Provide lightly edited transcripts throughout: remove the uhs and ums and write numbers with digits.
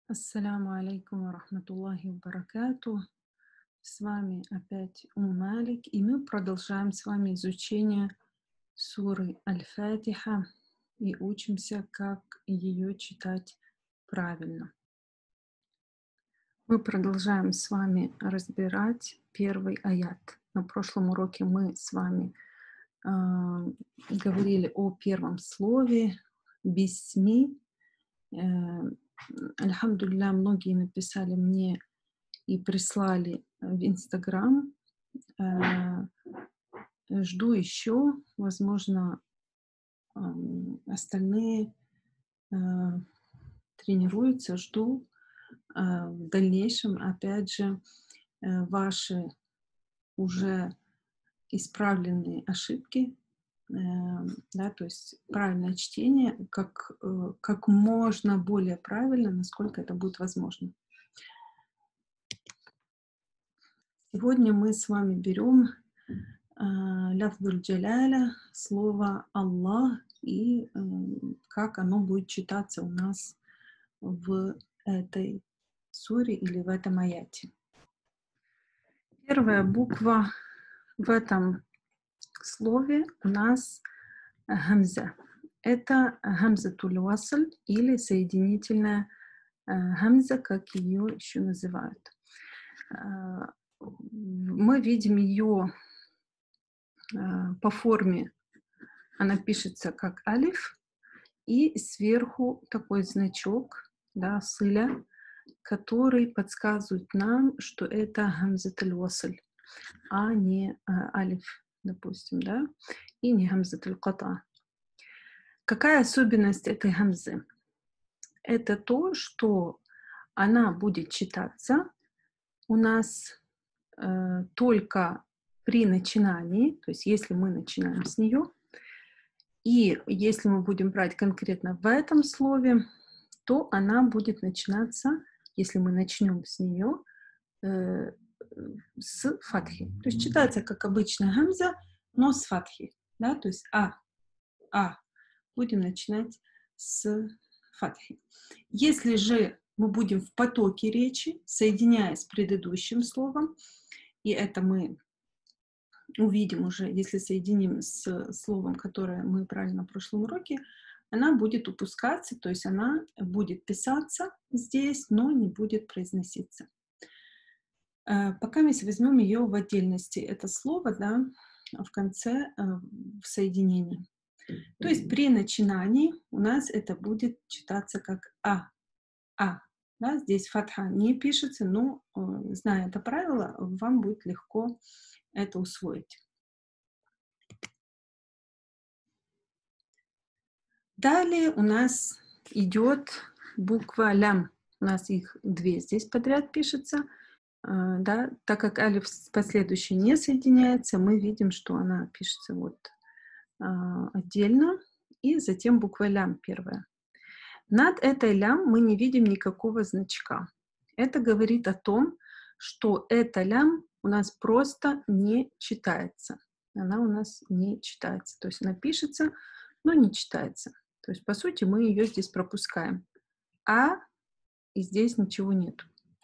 Ассаляму алейкум ва рахматуллахи ва баракату. С вами опять Малик, и мы продолжаем с вами изучение суры Аль-Фатиха и учимся, как ее читать правильно. Мы продолжаем с вами разбирать первый аят. На прошлом уроке мы с вами говорили о первом слове «бисми». Альхамдулилля, многие написали мне и прислали в Инстаграм. Жду еще, возможно, остальные тренируются, жду в дальнейшем, опять же, ваши уже исправленные ошибки, да, то есть правильное чтение, как можно более правильно, насколько это будет возможно. Сегодня мы с вами берем ляфзуль джаляля, слово Аллах, и как оно будет читаться у нас в этой суре или в этом аяте. Первая буква в этом слове у нас хамза. Это хамзатуль васль или соединительная хамза, как ее еще называют. Мы видим ее по форме, она пишется как алиф, и сверху такой значок, да, сыля, который подсказывает нам, что это хамзатуль васль, а не алиф, допустим, да, и не хамзатуль ката. Какая особенность этой хамзы? Это то, что она будет читаться у нас только при начинании, то есть если мы начинаем с нее, и если мы будем брать конкретно в этом слове, то она будет начинаться, если мы начнем с нее, с фатхи. То есть читается как обычная гамза, но с фатхи. Да? То есть будем начинать с фатхи. Если же мы будем в потоке речи, соединяясь с предыдущим словом, и это мы увидим уже, если соединим с словом, которое мы брали на прошлом уроке, она будет упускаться, то есть она будет писаться здесь, но не будет произноситься. Пока мы возьмем ее в отдельности, это слово, да, в конце в соединении. То есть при начинании у нас это будет читаться как Да, здесь фатха не пишется, но, зная это правило, вам будет легко это усвоить. Далее у нас идет буква лям. У нас их две здесь подряд пишется. Да, так как алиф последующий не соединяется, мы видим, что она пишется вот отдельно. И затем буква лям первая. Над этой лям мы не видим никакого значка. Это говорит о том, что эта лям у нас просто не читается. Она у нас не читается. То есть она пишется, но не читается. То есть, по сути, мы ее здесь пропускаем. И здесь ничего нет.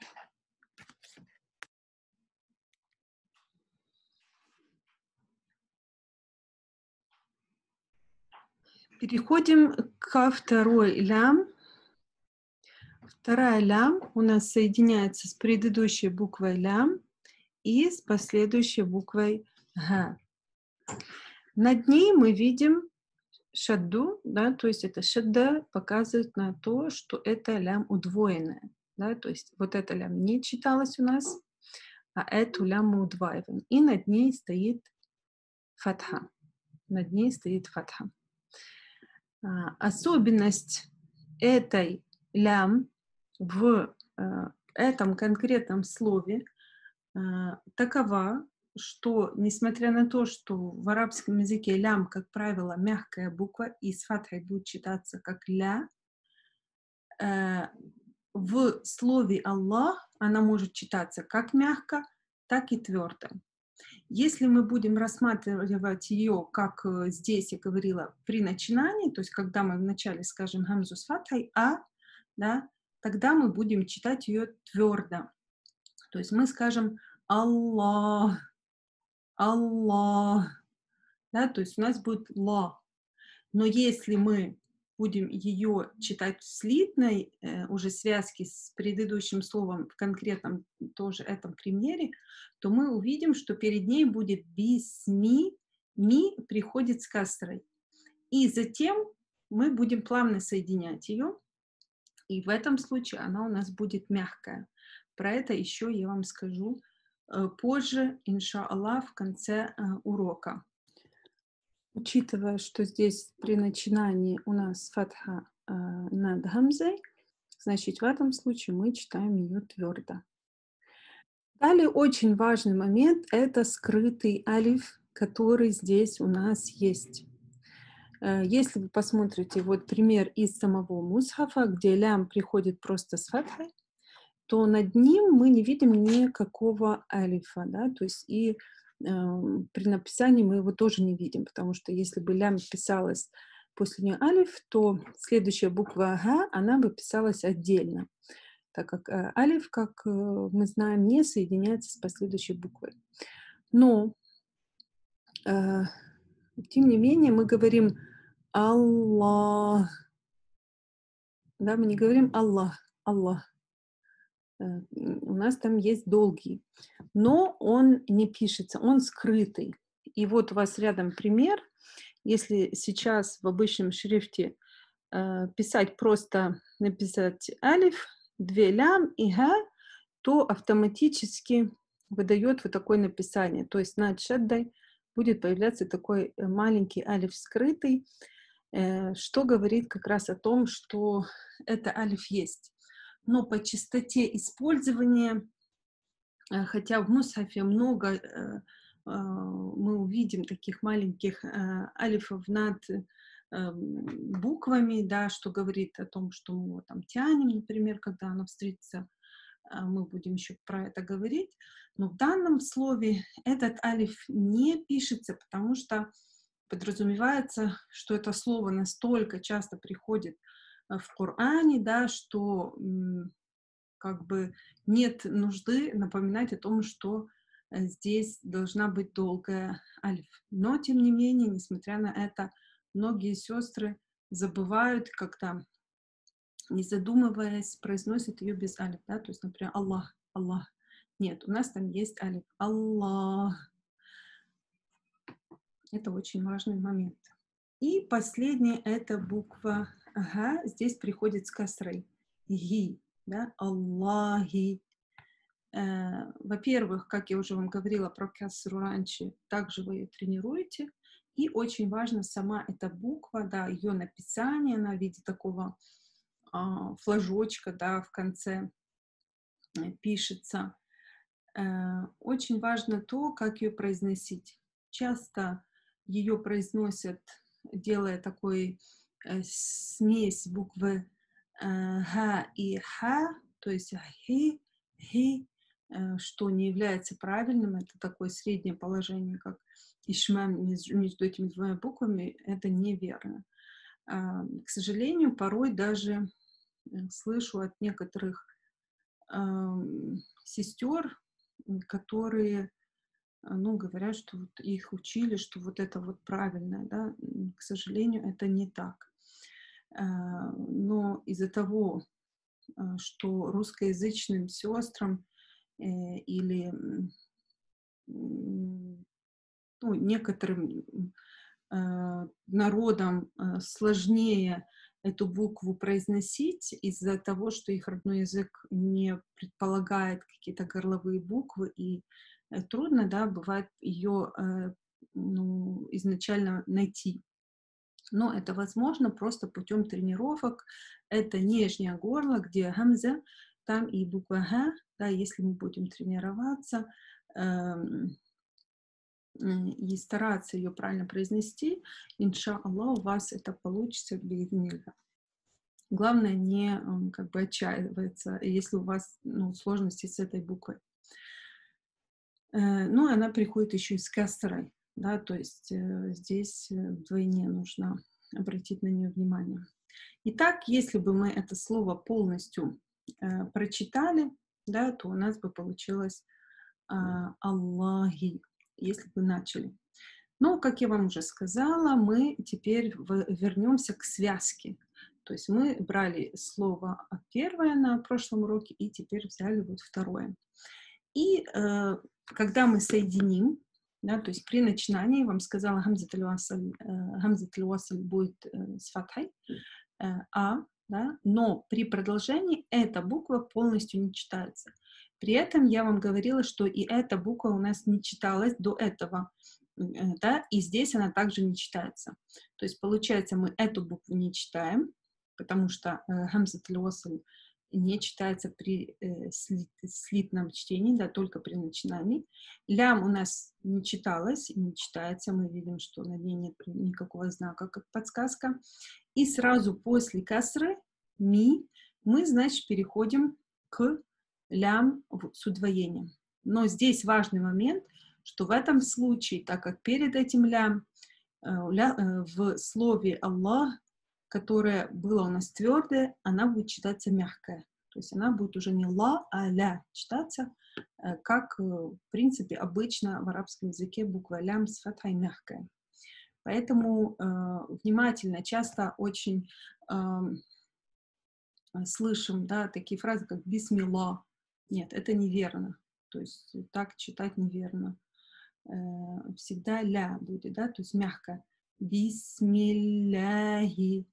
Переходим ко второй лям. Вторая лям у нас соединяется с предыдущей буквой лям и с последующей буквой га. Над ней мы видим шадду, да, то есть это шадда показывает на то, что это лям удвоенная, да, то есть вот эта лям не читалась у нас, а эту лям мы удваиваем. И над ней стоит фатха. Над ней стоит фатха. Особенность этой лям в этом конкретном слове такова, что, несмотря на то, что в арабском языке лям, как правило, мягкая буква, и с фатхой будет читаться как ля, в слове Аллах она может читаться как мягко, так и твердо. Если мы будем рассматривать ее, как здесь я говорила, при начинании, то есть когда мы вначале скажем гамзу с фатхой, да, тогда мы будем читать ее твердо. То есть мы скажем Аллах, Аллах, да, то есть у нас будет ла. Но если мы будем ее читать в слитной уже связке с предыдущим словом в конкретном тоже этом примере, то мы увидим, что перед ней будет бисми, ми приходит с касрой. И затем мы будем плавно соединять ее, и в этом случае она у нас будет мягкая. Про это еще я вам скажу позже, иншаллах, в конце урока. Учитывая, что здесь при начинании у нас фатха над гамзой, значит, в этом случае мы читаем ее твердо. Далее очень важный момент — это скрытый алиф, который здесь у нас есть. Если вы посмотрите вот пример из самого мусхафа, где лям приходит просто с фатхой, то над ним мы не видим никакого алифа, да, то есть и при написании мы его тоже не видим, потому что если бы лям писалась после нее алиф, то следующая буква га, она бы писалась отдельно, так как алиф, как мы знаем, не соединяется с последующей буквой. Но, тем не менее, мы говорим Аллах, да, мы не говорим Аллах, Аллах. У нас там есть долгий, но он не пишется, он скрытый. И вот у вас рядом пример. Если сейчас в обычном шрифте писать просто, написать алиф, 2 лям и га, то автоматически выдает вот такое написание. То есть над шаддай будет появляться такой маленький алиф скрытый, что говорит как раз о том, что это алиф есть. Но по частоте использования, хотя в мусхафе много мы увидим таких маленьких алифов над буквами, да, что говорит о том, что мы его там тянем, например, когда оно встретится, мы будем еще про это говорить. Но в данном слове этот алиф не пишется, потому что подразумевается, что это слово настолько часто приходит в Коране, да, что как бы нет нужды напоминать о том, что здесь должна быть долгая алиф. Но, тем не менее, несмотря на это, многие сестры забывают, когда, не задумываясь, произносят ее без алиф. Да? То есть, например, Аллах, Аллах. Нет, у нас там есть алиф. Аллах. Это очень важный момент. И последнее — это буква Га. Здесь приходит с касрой. Ги. Да? Аллахи. Во-первых, как я уже вам говорила про касру раньше, также вы ее тренируете. И очень важна сама эта буква, да, ее написание, она в виде такого флажочка, да, в конце пишется. Очень важно то, как ее произносить. Часто ее произносят, делая такой смесь буквы га и ха, то есть хи, хи, что не является правильным. Это такое среднее положение, как ишмам между этими двумя буквами. Это неверно. К сожалению, порой даже слышу от некоторых сестер, которые, ну, говорят, что вот их учили, что вот это вот правильное, да. К сожалению, это не так. Но из-за того, что русскоязычным сестрам или ну, некоторым народам сложнее эту букву произносить из-за того, что их родной язык не предполагает какие-то горловые буквы, и трудно, да, бывает ее ну, изначально найти. Но это возможно просто путем тренировок. Это нижнее горло, где гамза, там и буква га, да, если мы будем тренироваться, и стараться ее правильно произнести, иншаллах, у вас это получится бииднилля. Главное не как бы отчаиваться, если у вас сложности с этой буквой. Ну, она приходит еще и с касрой, да, то есть здесь вдвойне нужно обратить на нее внимание. Итак, если бы мы это слово полностью прочитали, да, то у нас бы получилось Аллахи, если бы начали. Но, как я вам уже сказала, мы теперь вернемся к связке. То есть мы брали слово первое на прошлом уроке и теперь взяли вот второе. И когда мы соединим, да, то есть при начинании, я вам сказала, хамзат аль-васл будет с фатхой, да, но при продолжении эта буква полностью не читается. При этом я вам говорила, что и эта буква у нас не читалась до этого, да, и здесь она также не читается. То есть, получается, мы эту букву не читаем, потому что хамзат аль-васл не читается при слитном чтении, да, только при начинании. Лям у нас не читалась и не читается, мы видим, что на ней нет никакого знака, как подсказка. И сразу после касры, ми, мы, значит, переходим к лям с удвоением. Но здесь важный момент, что в этом случае, так как перед этим лям в слове Аллах, которое было у нас твердое, она будет читаться мягкая. То есть она будет уже не ла, а ля читаться, как, в принципе, обычно в арабском языке буква лям с фатхой мягкая. Поэтому внимательно, часто очень слышим, да, такие фразы, как «бисмилла». Нет, это неверно. То есть так читать неверно. Всегда ля будет, да, то есть мягко. Бисмилляхи,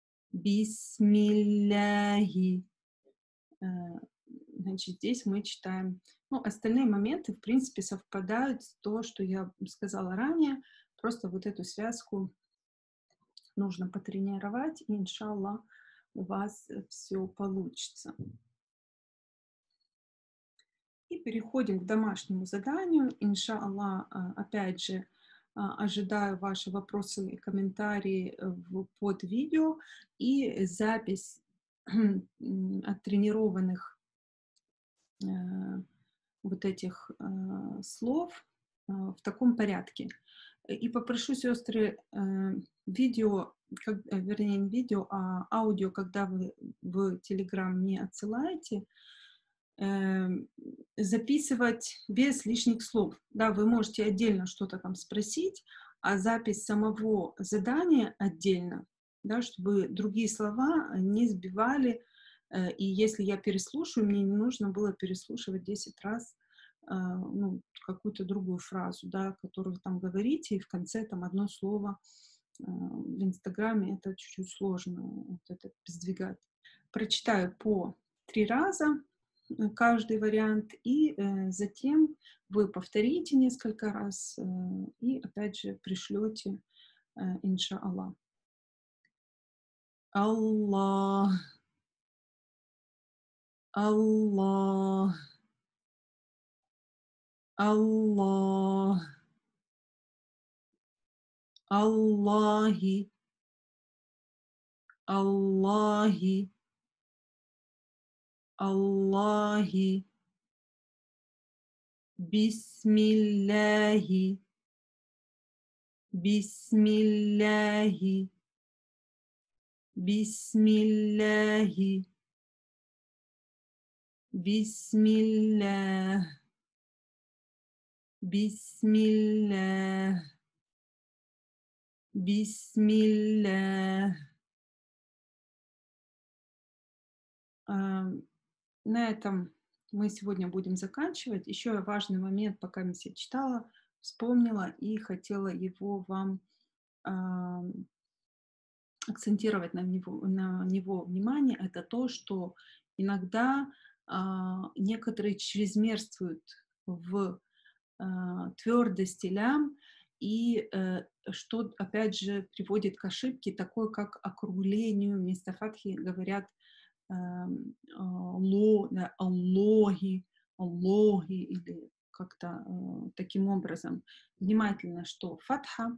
бисмилляхи. Значит, здесь мы читаем. Ну, остальные моменты, в принципе, совпадают с то, что я сказала ранее. Просто вот эту связку нужно потренировать, и, иншаллах, у вас все получится. И переходим к домашнему заданию. Иншаллах, опять же, ожидаю ваши вопросы и комментарии под видео и запись оттренированных вот этих слов в таком порядке. И попрошу сестры видео, вернее, не видео, а аудио, когда вы в Telegram мне отсылаете, записывать без лишних слов. Да, вы можете отдельно что-то там спросить, а запись самого задания отдельно, да, чтобы другие слова не сбивали. И если я переслушаю, мне не нужно было переслушивать 10 раз ну, какую-то другую фразу, да, которую вы там говорите, и в конце там одно слово. В Инстаграме это чуть-чуть сложно вот это сдвигать. Прочитаю по 3 раза каждый вариант, и затем вы повторите несколько раз и опять же пришлете, иншаллах. Аллах, Аллах, Аллах, Аллахи, Аллахи, Аллахи, Бисмилляхи, Бисмилляхи, Бисмилляхи, Бисмиллях, Бисмиллях, Бисмиллях. На этом мы сегодня будем заканчивать. Еще важный момент, пока я все читала, вспомнила и хотела его вам акцентировать на него внимание, это то, что иногда некоторые чрезмерствуют в твердости лям, и что, опять же, приводит к ошибке, такой как округлению. Вместо фатхи говорят ло, да, аллохи, аллохи, или как-то таким образом. Внимательно, что фатха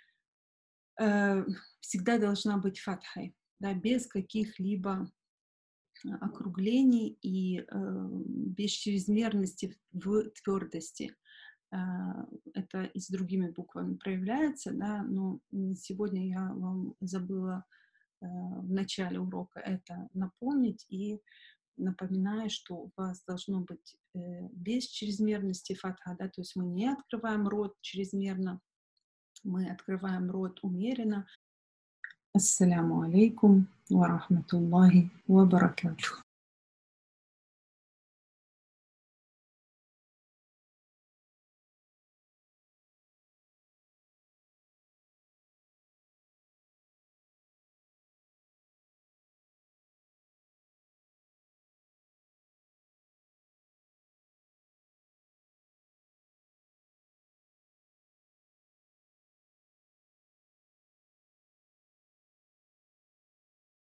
всегда должна быть фатхой, да, без каких-либо округлений и без чрезмерности в твердости. Это и с другими буквами проявляется, да, но сегодня я вам забыла в начале урока это напомнить, и напоминаю, что у вас должно быть без чрезмерности фатха, да, то есть мы не открываем рот чрезмерно, мы открываем рот умеренно. Ассаляму алейкум ва рахматуллахи ва баракатух.